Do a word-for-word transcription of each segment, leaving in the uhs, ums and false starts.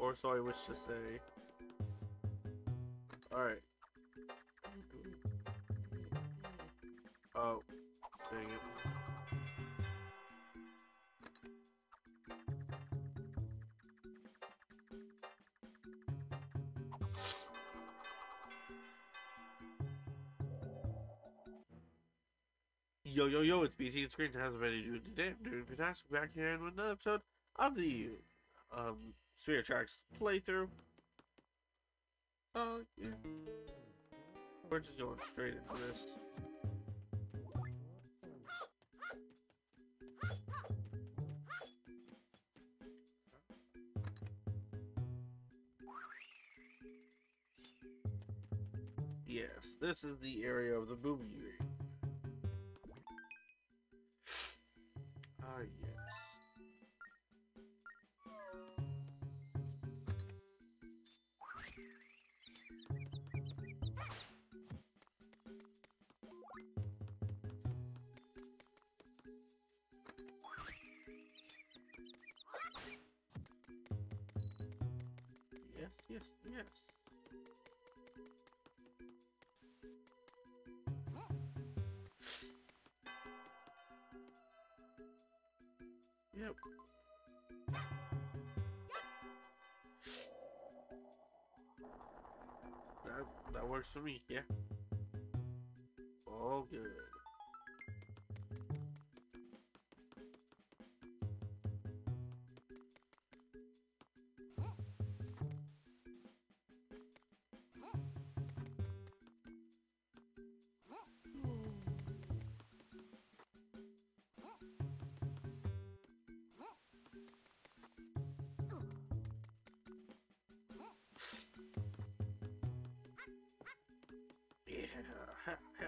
Or so I wish to say. Alright. Oh, dang it. Yo, yo, yo, it's B T Screen Times ready to do today. I'm doing fantastic back here with another episode of the um, Spirit Tracks playthrough. Oh, yeah. We're just going straight into this. Yes, this is the area of the booby. Ah, yes. Yes, yes, yes. Yep. That that works for me, yeah. All good. Yeah. Ha, ha.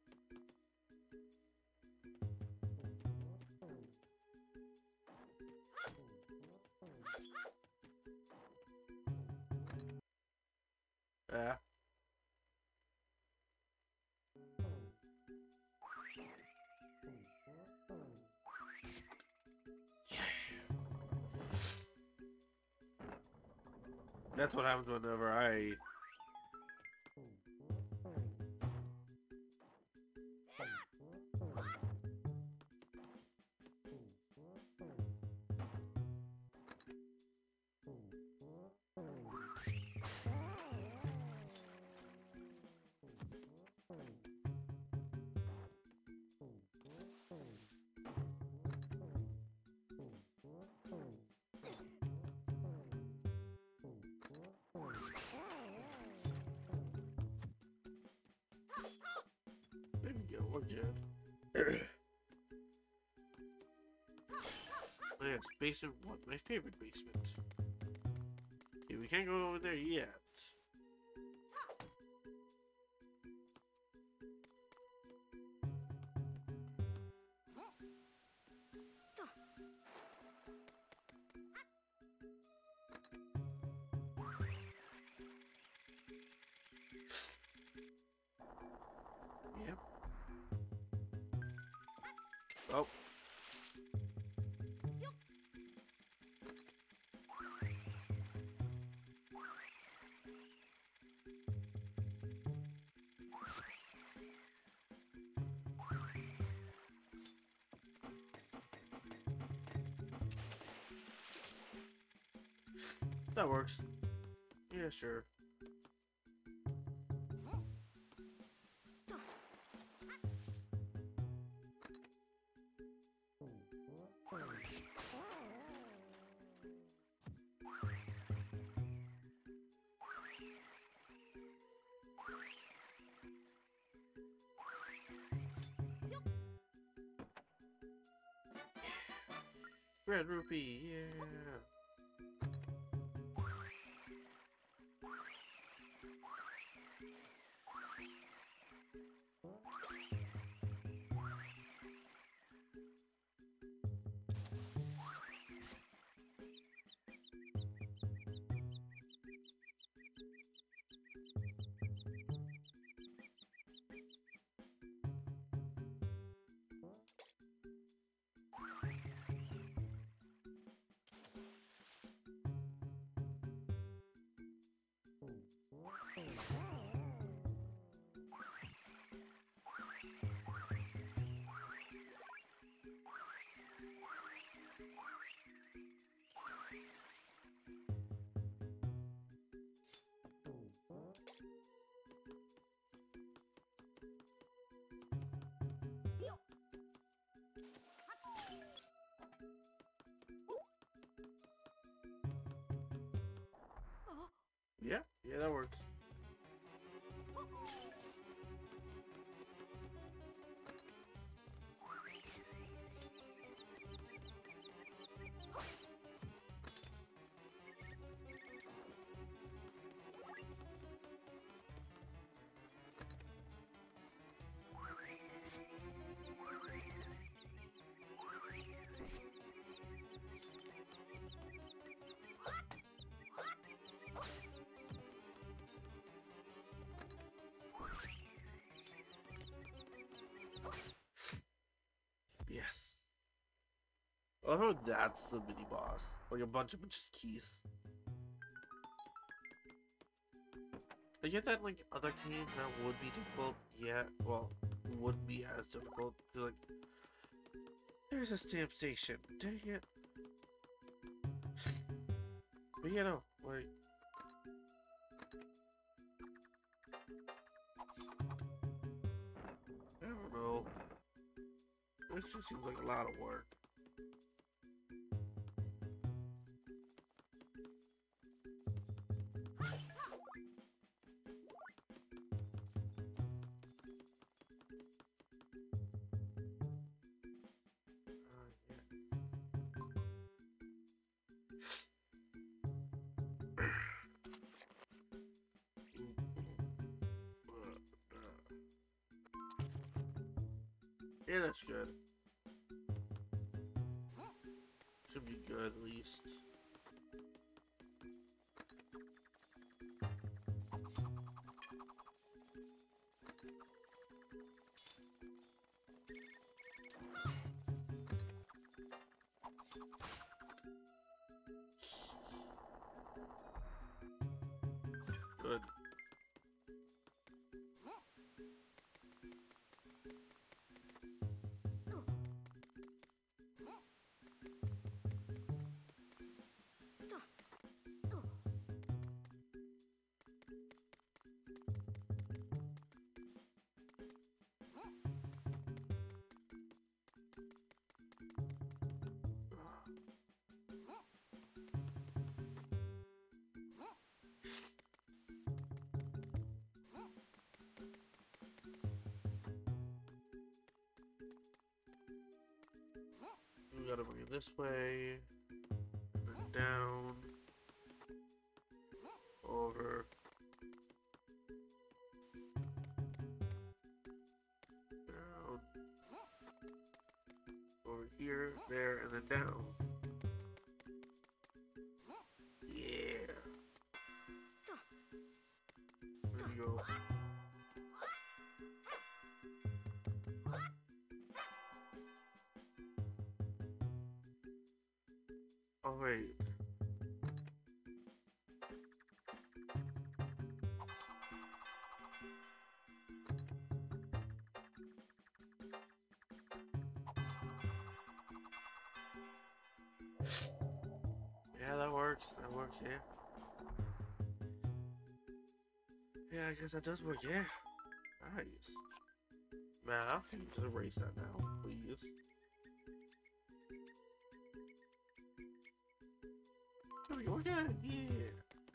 Ah. That's what happens whenever I. There we go, we're good. Yes, basement one, my favorite basement. Okay, we can't go over there yet. Yep. Oh. That works. Yeah, sure. Red rupee, yeah. Yeah, yeah, that works. Yes. I love how that's the mini boss. Like a bunch of just keys. I get that like other games that would be difficult, yeah, well, wouldn't be as difficult. Like, there's a stamp station. Dang it. But you know, like, I don't know. This just seems like a lot of work. Yeah, that's good. Should be good at least. Good. We gotta bring it this way. And down. Over. Down. Over here, there, and then down. Yeah. There you go. Oh wait. Yeah, that works. That works, yeah. Yeah, I guess that does work, yeah. Nice. Man, I can just erase that now, please. There we go again, yeah.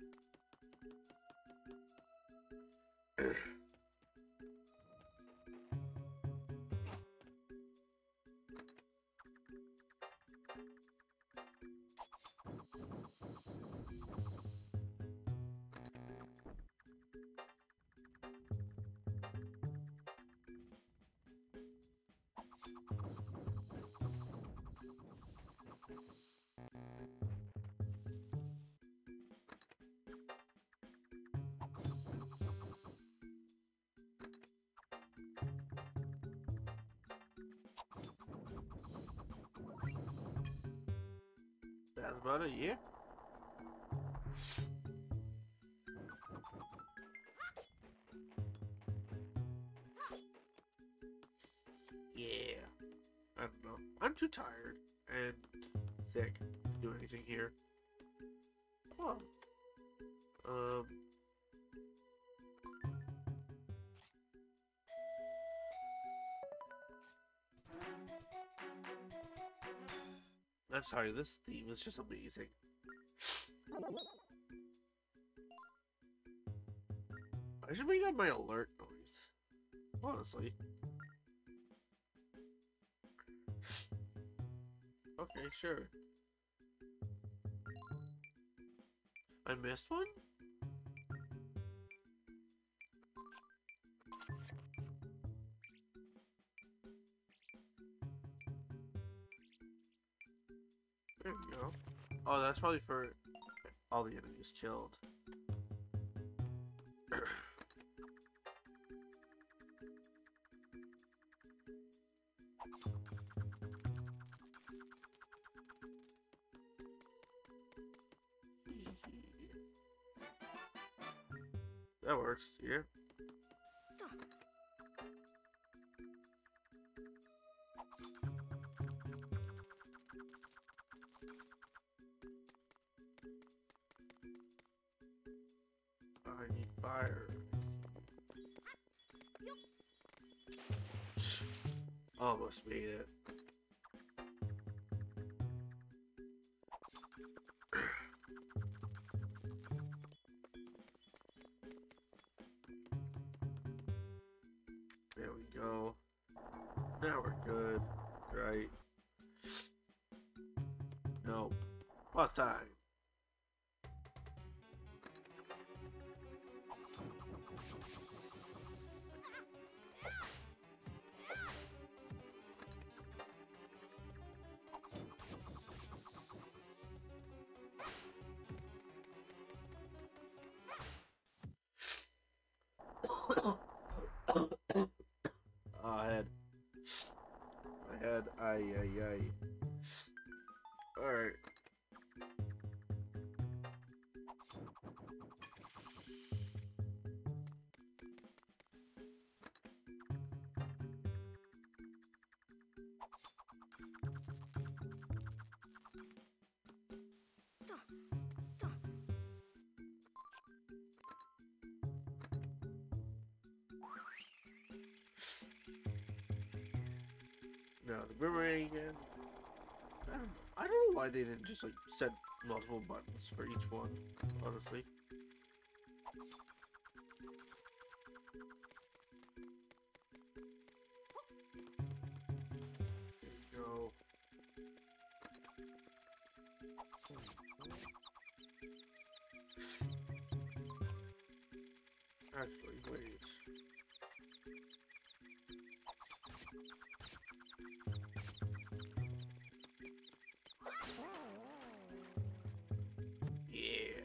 That's about it, yeah. Yeah. I don't know. I'm too tired and sick to do anything here. Oh. Um. I'm sorry, this theme is just amazing. I should make that my alert noise. Honestly. Okay, sure. I missed one? There we go. Oh, that's probably for all the enemies killed. That works, yeah. I need fire. Almost made it. There we go. Now we're good, right? No. Last time. Oh, head. My head. Ay, ay, ay. Alright. No, the boomerang again. I don't, I don't know why they didn't just like set multiple buttons for each one, honestly. There we go. Actually, wait. Yeah.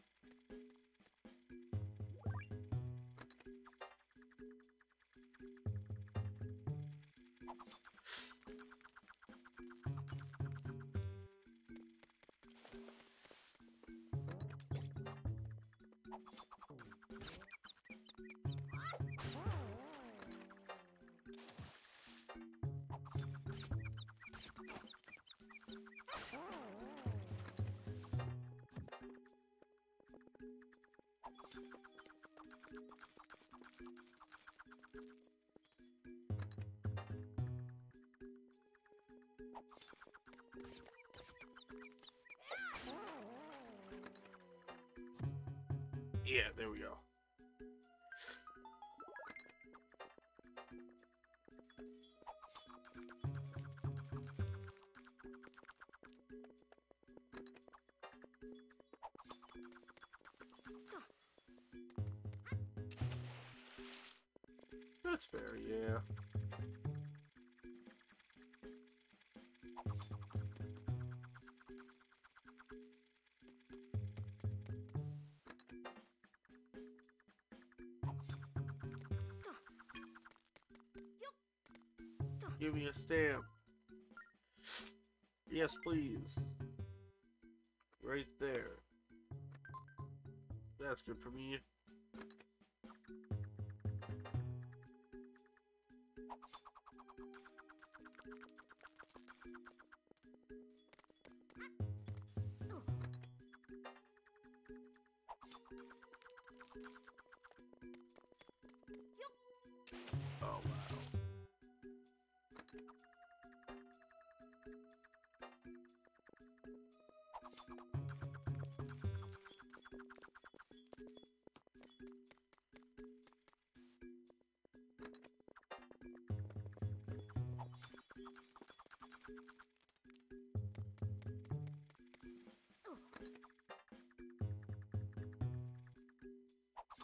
Yeah, there we go. That's fair, yeah. Give me a stamp. Yes, please. Right there. That's good for me. Oh, wow.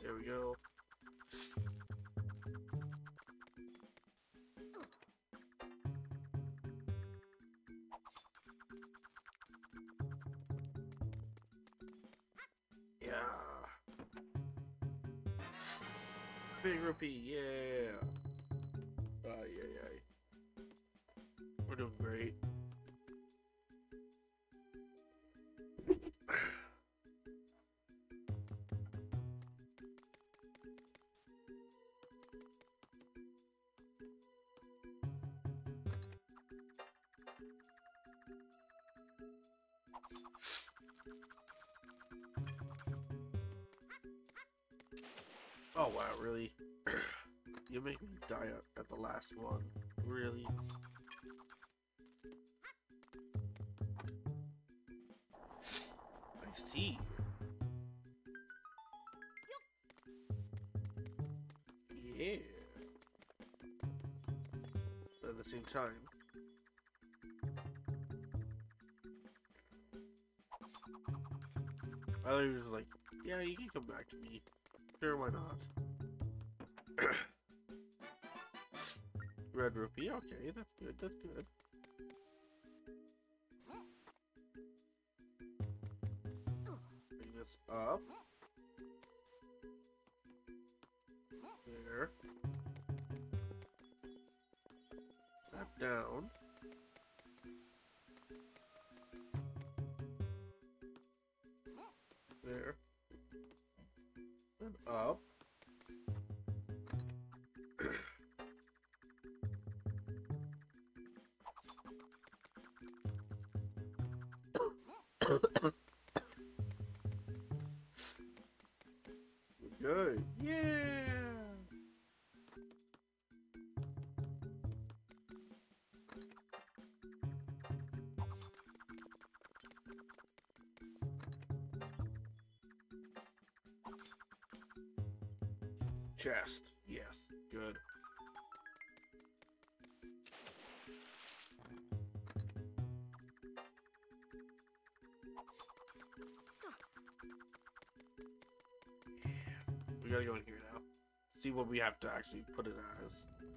There we go. Yeah. Big rupee, yeah. Ay, ay, ay. We're doing great. Oh wow, really? You make me die at, at the last one. Really? I see. Yeah. But at the same time, I was like, yeah, you can come back to me. Sure, why not? Red rupee, okay, that's good, that's good. Bring this up. There. That down. There. And up. Good. Yeah. Chest. Yes. Good. We gotta go in here now. See what we have to actually put it as.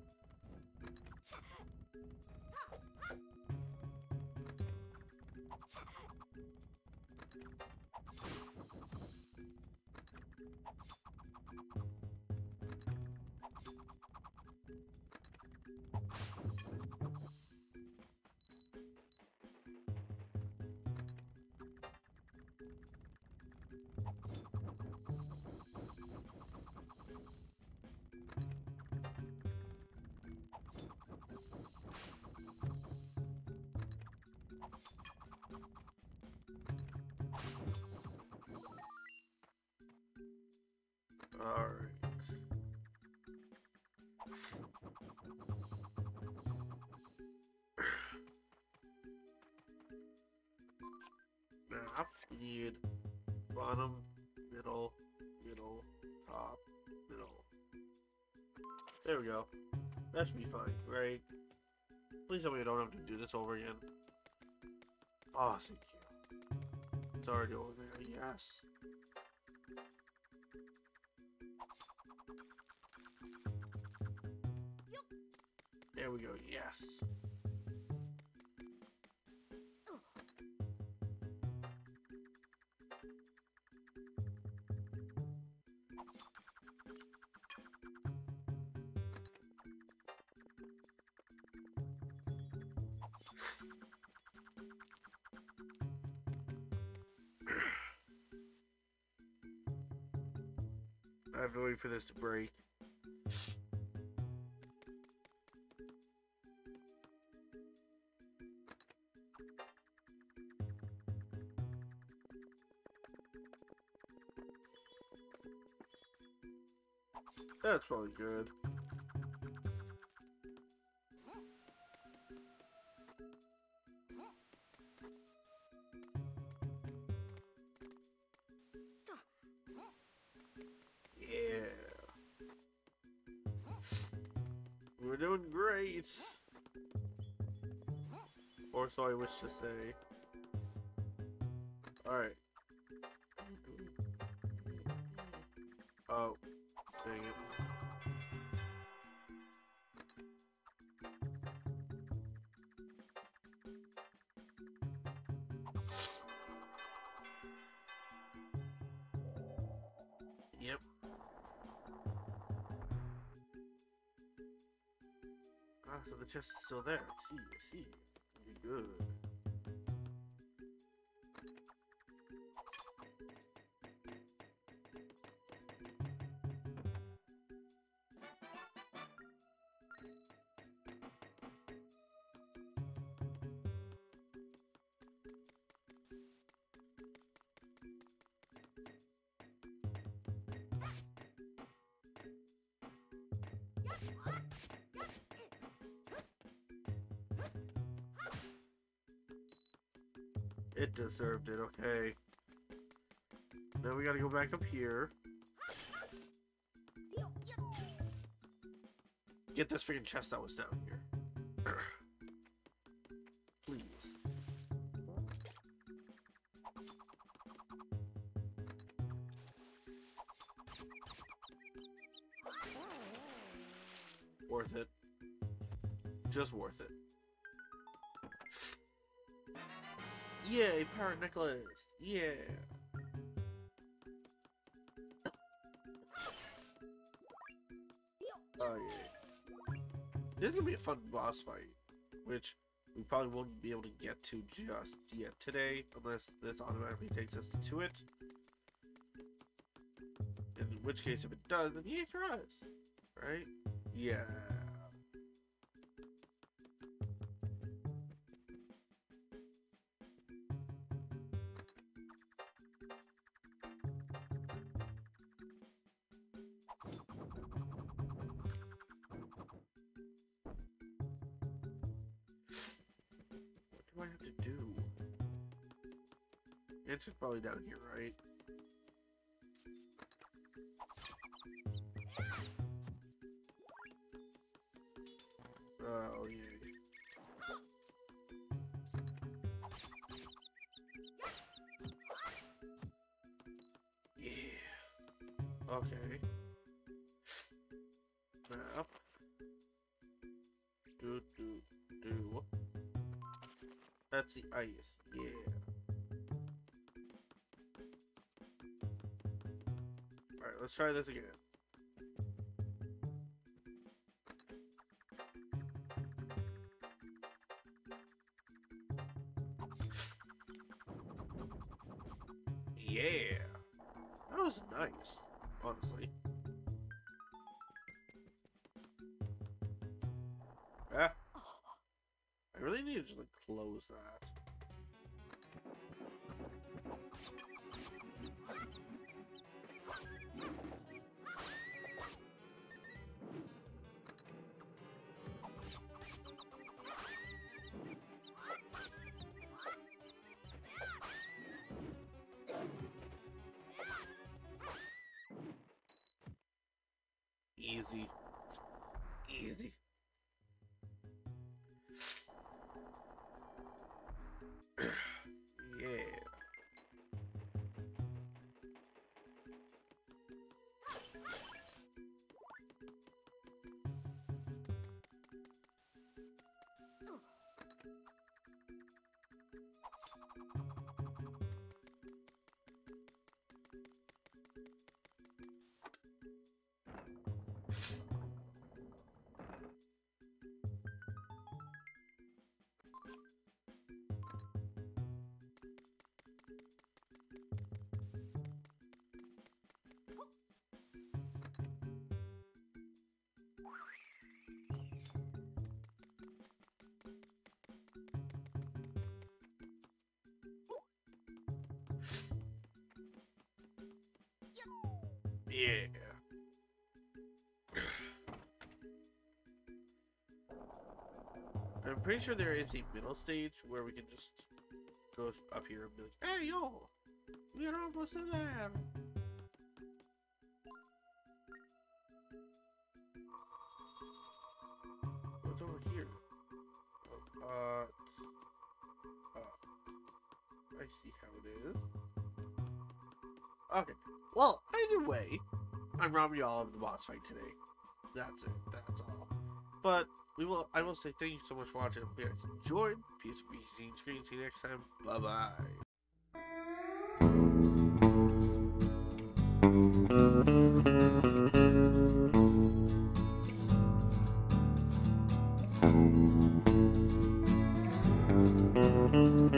Alright. Now, we need bottom, middle, middle, top, middle. There we go. That should be fine, right? Please tell me I don't have to do this over again. Oh, thank you. It's already over there, yes. There we go, yes. I have to wait for this to break. That's probably good. Yeah. We're doing great. Or so I wish to say. Alright. Oh, dang it. Yep. Ah, so the chest is still there. I see, I see. Pretty good. It deserved it, okay. Now we gotta go back up here. Get this freaking chest that was down here. Please. Worth it. Just worth it. Yay, power necklace! Yeah! Oh yeah. This is gonna be a fun boss fight, which we probably won't be able to get to just yet today, unless this automatically takes us to it. In which case, if it does, then yay for us! Right? Yeah. What do I have to do? It's just probably down here, right? Oh, yeah. Yeah. Okay. Map. Do, do, do. That's the ice. Yeah. Alright, let's try this again. Yeah. That was nice, honestly. Ah. I really need to just, like, close that. Easy. Easy. Yeah. Yeah. I'm pretty sure there is a middle stage where we can just go up here and be like, hey, yo, we're almost there. What's over here? Oh, uh, uh, I see how it is. Okay. Well, either way, I'm robbing you all of the boss fight today. That's it. That's all. But we will. I will say thank you so much for watching. If you guys enjoyed, peace, peace, screen, screen. See you next time. Bye bye.